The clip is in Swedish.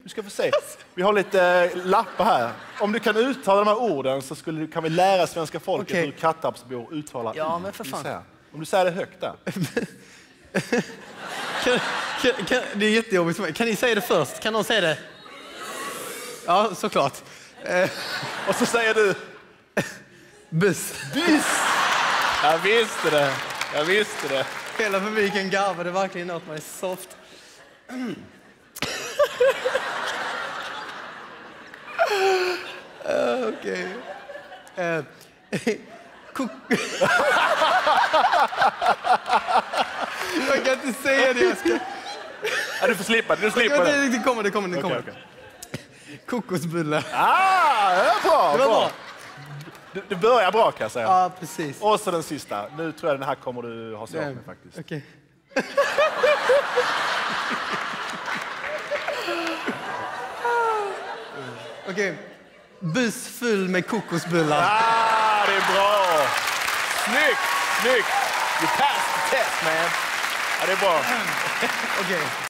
Du ska få se. Vi har lite lappar här. Om du kan uttala de här orden så kan vi lära svenska folket hur Kattarpsbor uttalar. Ja, men för fan. Om du säger det högt där. Det är jättejobbigt för mig. Kan ni säga det först? Kan någon säga det? Ja, såklart. Och så säger du... Buss. Buss! Jag visste det. Jag visste det. Hela publiken garvade verkligen åt mig soft. Okej. Jag kan inte säga det. Jag ska... Ja, du får slippa. Du slipper det. Det kommer. Okay. Kokosbulle. Ah, det var bra. Det var bra. Du börjar bra kan jag säga. Ja, precis. Och så den sista. Nu tror jag den här kommer du ha svårt med faktiskt. Okej. Okej. Buss full med kokosbullar. Ah, det är bra. Snyggt. You passed the test, man. Ja, det är bra. Okej.